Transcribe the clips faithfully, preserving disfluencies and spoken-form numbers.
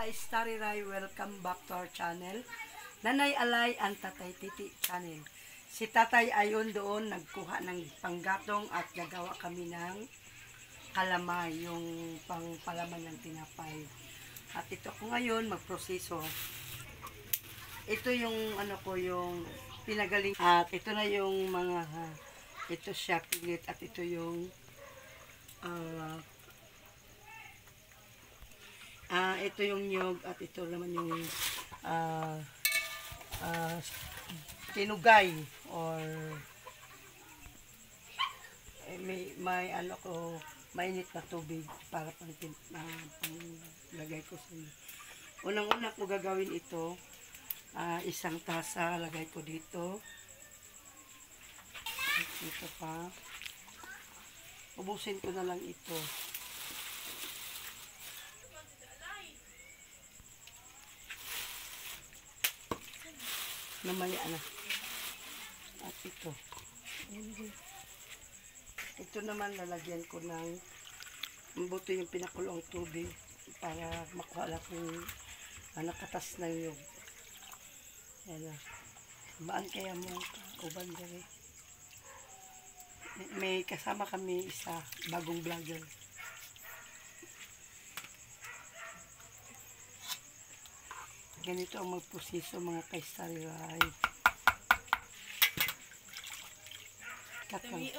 ka-Starry Rai, welcome back to our channel. Nanay Alay and Tatay Titi channel. Si Tatay ayon doon nagkuha ng panggatong at gagawa kami ng kalamay, yung pangpalaman ng tinapay. At ito ko ngayon magproseso. Ito yung ano ko, yung pinagaling. At ito na yung mga, ha, ito siya pilit at ito yung uh, uh, ito yung nyog at ito naman yung uh, uh, tinugay or eh, may, may ano ko, mainit na tubig para pang, uh, pang lagay ko sa inyo. Unang-una ko gagawin ito, uh, isang tasa lagay ko dito. Ito pa. Ubusin ko na lang ito. Namaya na. At ito. Ito naman lalagyan ko ng buto yung pinakulong tubig para makuha lang yung ah, nakatas na yung. Yan na. Baan kaya mo uban dali. May kasama kami isa, bagong vlogger. Ganito ang magproseso mga ka-Starry Rai. Katang.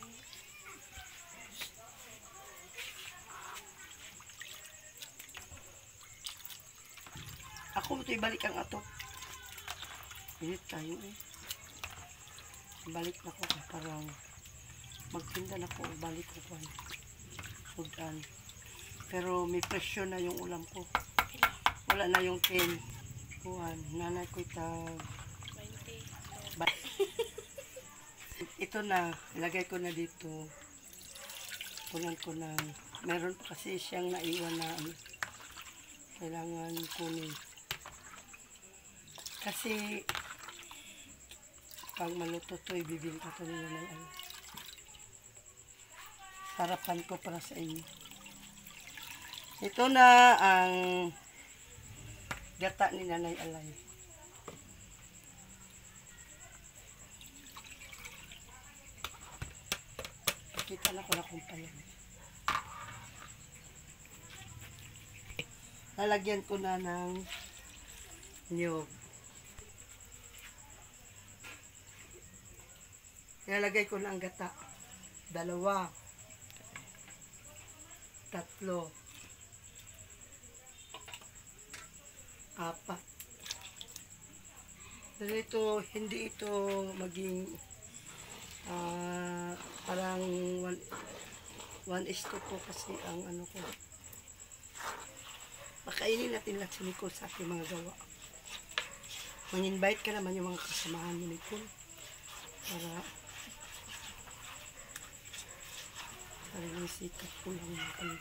Ako ito ibalik ang ato. Init tayo eh. Balik na ko parang magtinda na ko, balik ko pa. Sudan. Pero may presyo na yung ulam ko. Wala na yung ten. Kuhan. Nanay ko itag twenty. Ito na. Ilagay ko na dito. Kunan ko na. Meron kasi siyang naiwan na kailangan kunin. Kasi pag maluto to, ibibili ka to nila ng ano. Sarapan ko para sa inyo. Ito na ang gata ni Nanay Alay. Pakita na ko na kung payan. Lalagyan ko na ng niyog. Ilalagay ko na ang gata. Dalawa. Tatlo. Apat. Pero ito, hindi ito maging uh, parang one, one is to po kasi ang ano ko. Pakainin natin lahat si Nicole sa aking mga gawa. Mag-invite ka naman yung mga kasamahan ni Nicole. Para para yung sikat ko lang natin.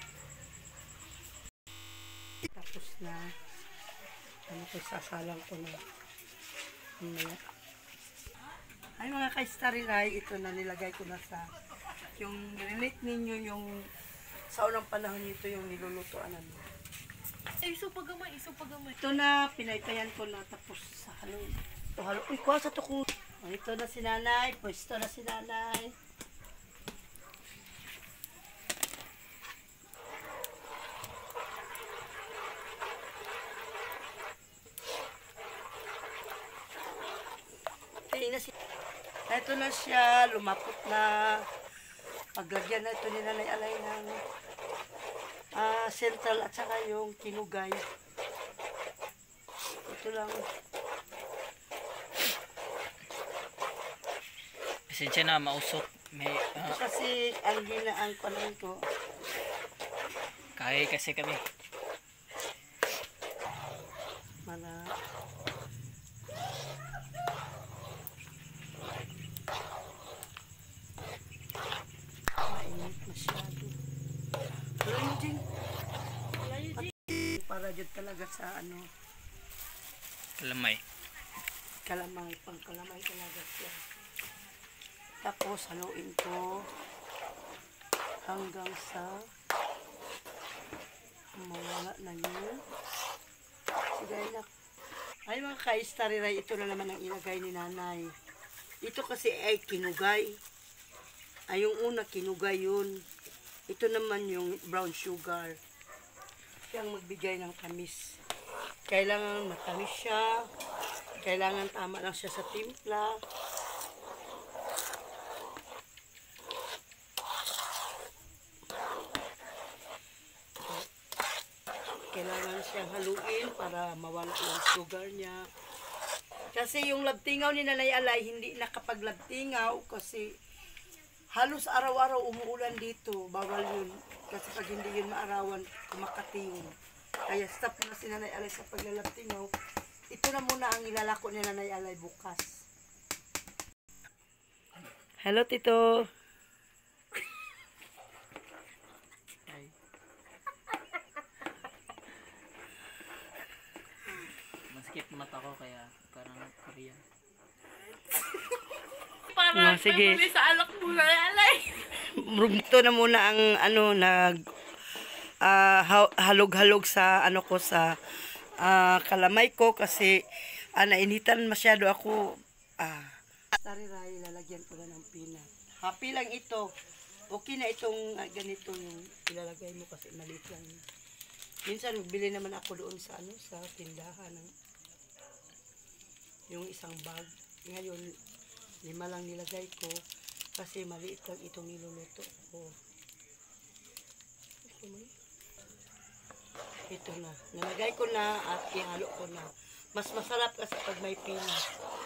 Tapos na ano ko, sasalang ko na mamaya. Ay mga ka-Starry Rai, ito na nilagay ko na sa yung relate ninyo yung sa unang panahon nito yung nilulutuan namin. Iso pagamay, iso pagamay. Ito na, pinaypayan ko na tapos sa halo. Ito halo. Uy, kuha sa to ko. Ito na si Nanay, pwesto na si Nanay. Na si ito na siya, lumapot na. Paglagyan na ito ni Nanay Alay ng uh, central at saka yung tinugay. Ito lang. Pasensya na, mausok. May, uh, kasi ang gina ang panahon ko. Kaya kasi kami. Mana mainit masyado. Pero yun din. Para dyan talaga sa ano. Kalamay. Kalamay. Pang kalamay talaga siya. Tapos haluin ko hanggang sa mawala na yun. Sige, anak. Ay, mga ka-istariray, ito na naman ang ilagay ni nanay. Ito kasi ay kinugay. Ay, yung una, kinugay yun. Ito naman yung brown sugar. Siyang magbigay ng tamis. Kailangan matamis siya. Kailangan tama lang siya sa timpla. Kailangan siyang haluin para mawala yung sugar niya. Kasi yung labtingaw ni Nanay Alay, hindi nakapaglabtingaw kasi halos araw-araw umuulan dito. Bawal yun. Kasi pag hindi yun maarawan, kumakati yun. Kaya stop na si Nanay Alay sa paglalabtingaw. Ito na muna ang ilalako ni Nanay Alay bukas. Hello, Tito. Maskip mata ko kaya parang Korean. Para Oh, sige. sige. Sa alak mo na alay. Ito na muna ang ano nag ah, ha- halog-halog sa ano ko sa ah, kalamay ko kasi ah, nainitan masyado ako. Ah, Tariray, lalagyan ko na ng peanut. Happy lang ito. Okay na itong ah, ganito yung ilalagay mo kasi maliit lang. Minsan bili naman ako doon sa ano sa tindahan ng yung isang bag. Ngayon lima lang nilagay ko kasi maliit lang itong niluluto ko. Ito na. Nalagay ko na at ihalo ko na. Mas masarap kasi pag may peanut.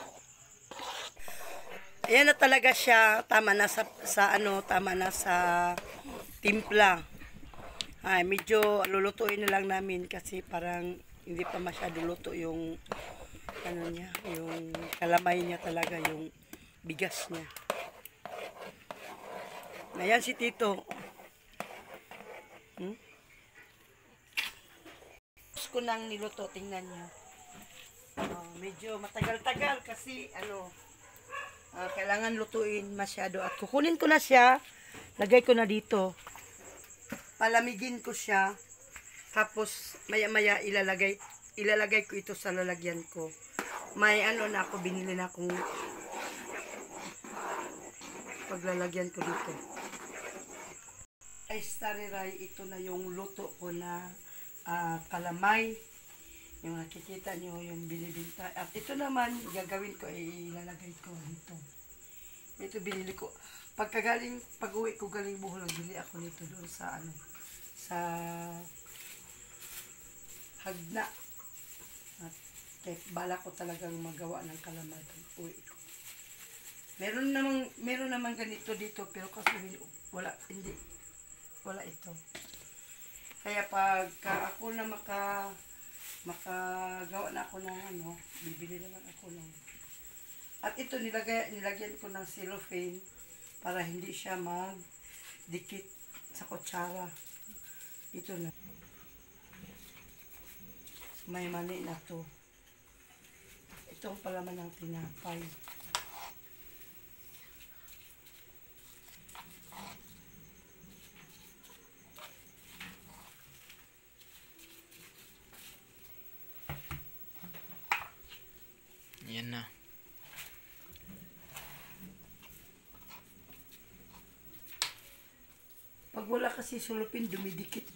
Ayan na talaga siya. Tama na sa, sa ano, tama na sa timpla. Ay, medyo lulutuin na lang namin kasi parang hindi pa masyado luto yung ano niya, yung kalamay niya talaga, yung bigas niya. Ayan si Tito. Hmm? Tapos ko nang niluto, tingnan niyo. Oh, medyo matagal-tagal kasi ano, ah, kailangan lutuin masyado. At kukunin ko na siya, lagay ko na dito. Palamigin ko siya. Tapos maya-maya ilalagay ilalagay ko ito sa lalagyan ko. May ano na ako, binili na akong paglalagyan ko dito. Ay, Stariray, ito na yung luto ko na ah, kalamay. Yung nakikita nyo, yung binibinta. At ito naman, gagawin ko, ay ilalagay ko dito. Ito binili ko. Pagkagaling, pag-uwi ko galing Bohol, bili ako nito doon sa ano, sa Hagna. At kaya bala ko talagang magawa ng kalamay pag-uwi ko. Meron namang, meron namang ganito dito, pero kasi wala, hindi, wala ito. Kaya pag ako na maka, makagawa na ako ng ano, bibili naman ako ng. At ito nilagay, nilagyan ko ng cellophane para hindi siya magdikit sa kutsara. Ito na. May mani na to. Ito ang palaman ng tinapay. Yan na. Pag wala kasi sulupin, dumidikit.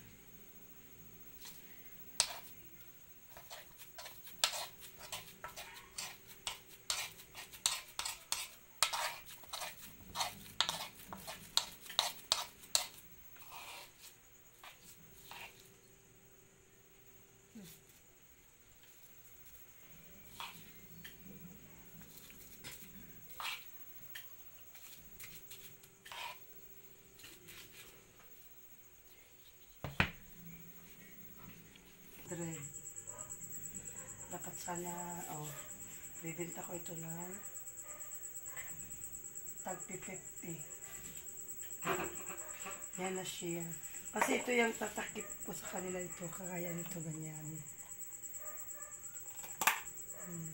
Dread. Dapat sana, oh, bibenta ko ito ng tag fifty. Yan na siya. Kasi ito yung tatakip ko sa kanila ito. Kagaya nito ganyan. Hmm.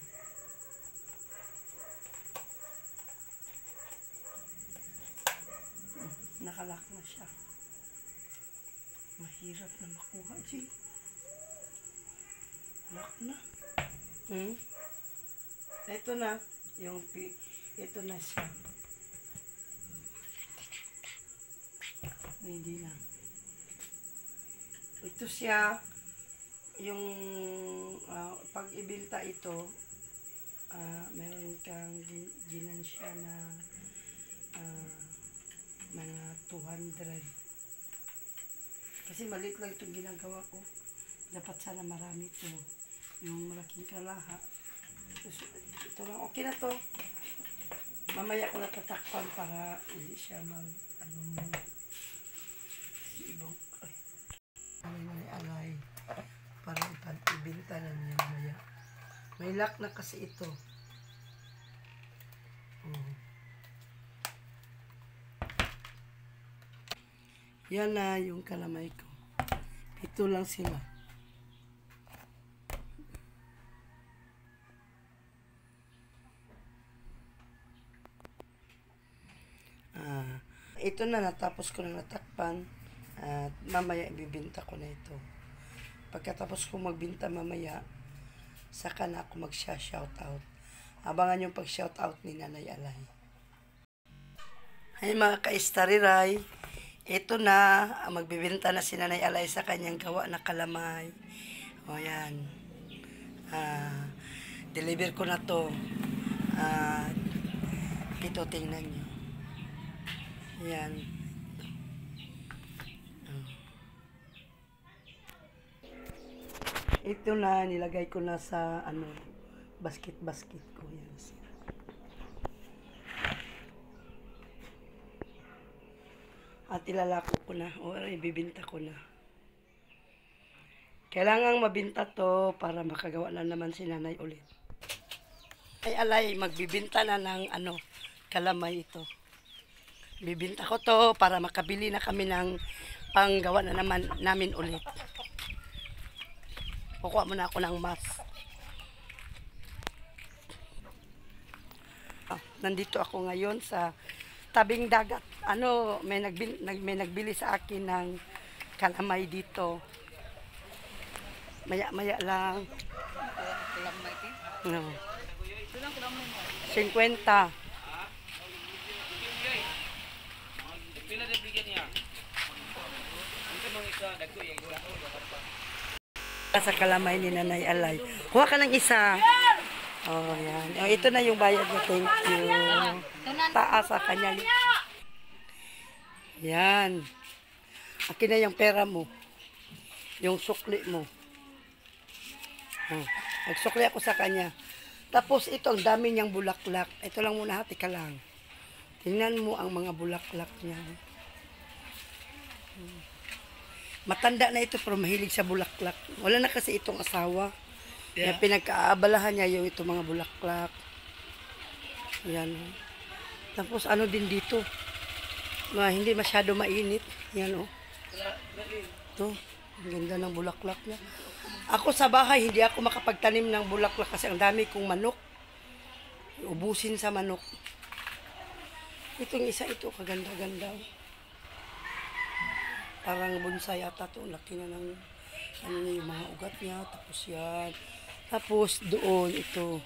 Hmm, nakalak na siya. Mahirap na makuha, G. Lock na. Hmm? Ito na. Yung pi... Ito na siya. Hindi na. Ito siya. Yung... Uh, pag ibinta ito, uh, meron kang gin ginansya na uh, mga two hundred. Kasi maliit lang itong ginagawa ko. Dapat sana marami ito. Yung malaking kalaha. Ito, ito lang. Okay na to. Mamaya ko na tatakpan para hindi siya mag... Ano mo. Si ibang... Ay. May alay. Para ibinta na niya mamaya. May lock na kasi ito. Oh. Yan na yung kalamay ko. Ito lang sila. Ah, ito na, natapos ko na natakpan. At mamaya ibibinta ko na ito. Pagkatapos ko magbinta mamaya, saka na ako mag-shoutout. Abangan yung pag-shoutout ni Nanay Alay. Ay mga ka-istariray, ito na, magbibinta na si Nanay Alay sa kanyang gawa na kalamay. O yan. Ah, deliver ko na to. Ah, ito, tingnan nyo. Yan. Ito na, nilagay ko na sa, ano, basket-basket ko. Yan. At ilalako ko na, o ibibinta ko na. Kailangang mabinta to para makagawa na naman si Nanay ulit. Ay alay, magbibinta na ng, ano, kalamay ito. Bibinta ko to para makabili na kami ng panggawa na naman namin ulit. Kukuha muna ako ng mas. Ah, nandito ako ngayon sa tabing dagat. Ano, may nagbili, nag, may nagbili sa akin ng kalamay dito. Maya-maya lang. Kalamay ka? No. Ito lang kalamay mo. fifty. Pila na bigyan niya? Ito mga isa, dagko yung isa. Sa kalamay ni Nanay Alay. Kuha ka ng isa. Oh, yan. Oh, ito na yung bayad niya. Thank you. Taas sa kanya. Yan. Akin na yung pera mo. Yung sukli mo. Oh, nagsukli ako sa kanya. Tapos ito, ang dami niyang bulaklak. Ito lang muna, hati ka lang. Tingnan mo ang mga bulaklak niya. Hmm. Matanda na ito pero mahilig sa bulaklak. Wala na kasi itong asawa. Yeah. Pinagkaabalahan niya yung itong mga bulaklak. Yan. Tapos ano din dito. Ma, hindi masyado mainit. Yan o. Oh. Ito. Ang ganda ng bulaklak niya. Ako sa bahay, hindi ako makapagtanim ng bulaklak kasi ang dami kong manok. Ubusin sa manok. Itong isa ito, kaganda-ganda. Parang bonsai yata ito. Laki na ng ano niya, yung mga ugat niya. Tapos yan. Tapos doon, ito.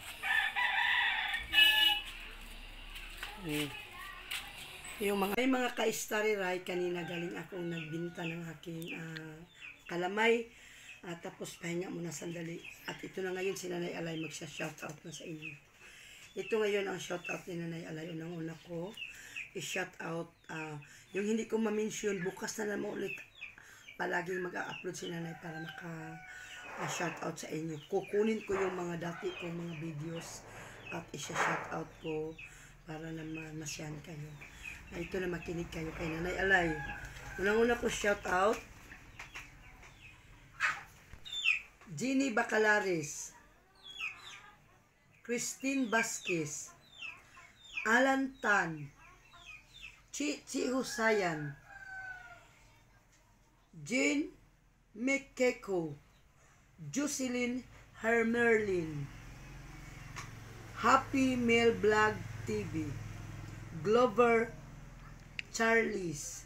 Hmm. Yung mga, may mga ka-stariray, kanina galing akong nagbinta ng aking uh, kalamay. At tapos pahinga muna sandali. At ito na ngayon si Nanay Alay magsha-shoutout na sa inyo. Ito ngayon ang shoutout ni Nanay Alay. Unang-una ko, i-shoutout, uh, yung hindi ko ma-mention, bukas na naman ulit palaging mag-upload si Nanay para maka-shoutout uh, sa inyo. Kukunin ko yung mga dati kong mga videos at i-shoutout ko para naman masyan kayo. Uh, ito na makinig kayo kay Nanay Alay. Unang-una ko shoutout, Ginny Bacalares, Christine Vasquez, Alan Tan, Chi Chi Husayan, Jean Mekeko, Jocelyn Hermerlin, Happy Mail Vlog T V, Glover Charles,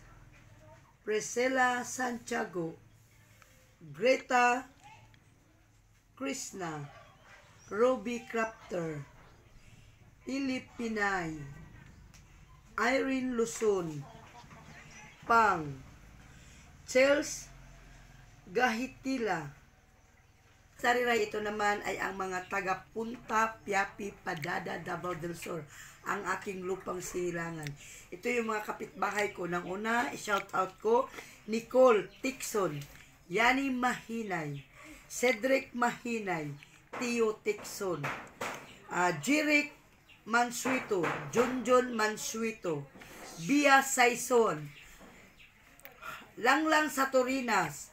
Priscilla Santiago, Greta Krishna, Ruby Crafter, Philip Pinay, Irene Luzon, Pang, Chels Gahitila. Sariray, ito naman ay ang mga taga Punta Piapi, Padada, Davao del Sur, ang aking lupang sinilangan. Ito yung mga kapitbahay ko. Nang una, shout out ko, Nicole Tixon, Yani Mahinay, Cedric Mahinay, Tio Tixon, uh, Jirik Mansuito, Junjun Mansuito, Bia Saison, Langlang Satorinas,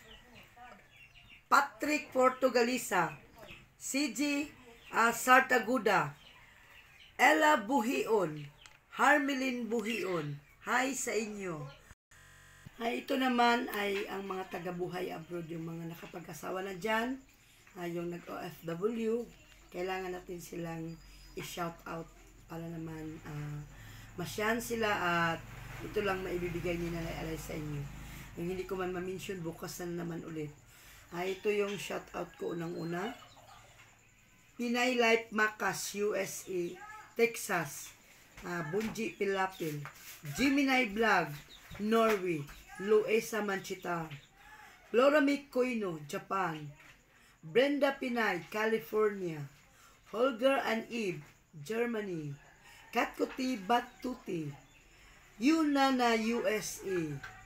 Patrick Portugalisa, C G uh, Sartaguda, Ella Buhion, Harmelin Buhion. Hi sa inyo. Ay, ito naman ay ang mga taga-buhay abroad, yung mga nakapag-asawa na dyan, uh, yung nag-O F W. Kailangan natin silang i-shout out para naman uh, masyan sila at ito lang maibibigay ni Nanay Alay sa inyo. Yung hindi ko man ma-mention, bukas na naman ulit. Ay, ito yung shout out ko unang-una. Pinay Life Macas, U S A, Texas, uh, Bunji Pilapil, Gemini Vlog, Norway, Luesa Manchita, Floramic Koino, Japan, Brenda Pinay, California, Holger and Eve, Germany, Katkuti Batuti, Yunana, U S A,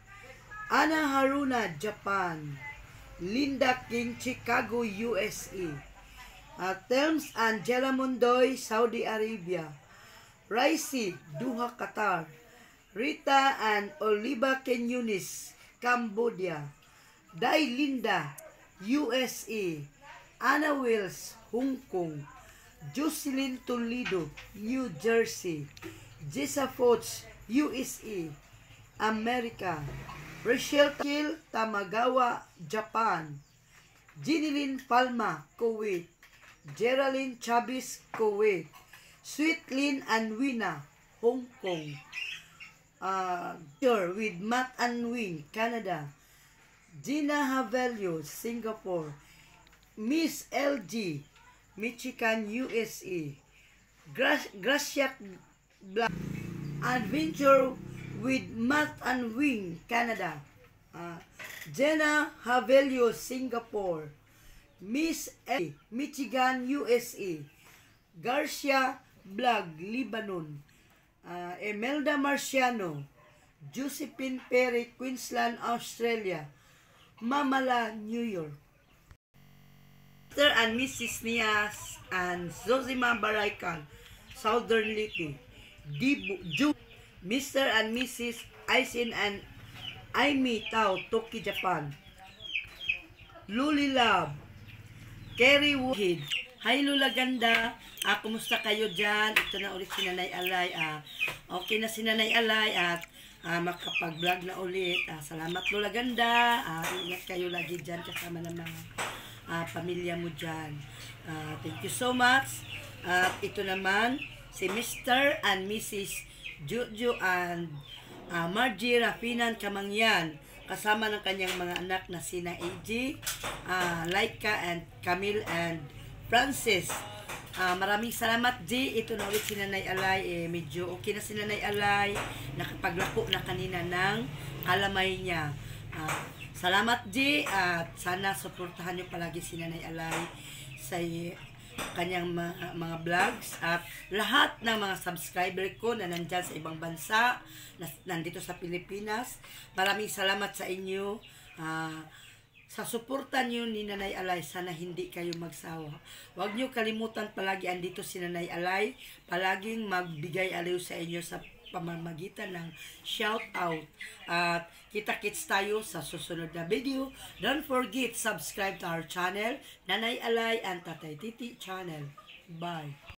Ana Haruna, Japan, Linda King, Chicago, U S A, uh, Thelms Angela Mondoy, Saudi Arabia, Raisi, Doha, Qatar, Rita and Oliva Kenyunis, Cambodia, Dai Linda, U S A, Anna Wills, Hong Kong, Jocelyn Toledo, New Jersey, Jessa Foch, U S A, America, Rachel Kill, Tamagawa, Japan, Ginilyn Palma, Kuwait, Geraldine Chavez, Kuwait, Sweetlyn Anwina, Hong Kong, uh, with Matt Anwin, Canada, Gina Havelio, Singapore, Miss L G, Michigan, U S A, Gra Gracia Black, Adventure with Matt and Wing, Canada, uh, Jenna Havelio, Singapore, Miss A, Michigan, U S A, Garcia Blag, Lebanon, uh, Emelda Marciano, Josephine Perry, Queensland, Australia, Mamala, New York. Mister and Missus Nias and Zosima Baraikan, Southern Liti, Dibu, Mister and Missus Aisin and Aimi Tao, Toki, Japan, Luli Love, Kerry Wood. Hi Lula Ganda, ah, kumusta kayo dyan? Ito na ulit si Nanay Alay. Ah, okay na si Nanay Alay at ah, makapag-vlog na ulit. Ah, salamat Lula Ganda. Ah, ingat kayo lagi dyan kasama ng mga ah, pamilya mo dyan. Ah, thank you so much. At ito naman si Mister and Missus Jojo and uh, Margie Rafinan Kamangyan kasama ng kanyang mga anak na sina A J, uh, Laika and Camille and Francis. Uh, maraming salamat G. Ito na ulit si Nanay Alay. Eh, medyo okay na si Nanay Alay. Nakapaglako na kanina ng kalamay niya. Uh, salamat G. At sana suportahan niyo palagi si Nanay Alay sa kanyang mga, mga vlogs at lahat ng mga subscriber ko na nandyan sa ibang bansa, na, nandito sa Pilipinas. Maraming salamat sa inyo. Uh, sa suporta niyo ni Nanay Alay, sana hindi kayo magsawa. Huwag niyo kalimutan palagi andito si Nanay Alay, palaging magbigay aliw sa inyo sa pamamagitan ng shout out. At kita-kits tayo sa susunod na video. Don't forget subscribe to our channel, Nanay Alay and Tatay Titi channel. Bye.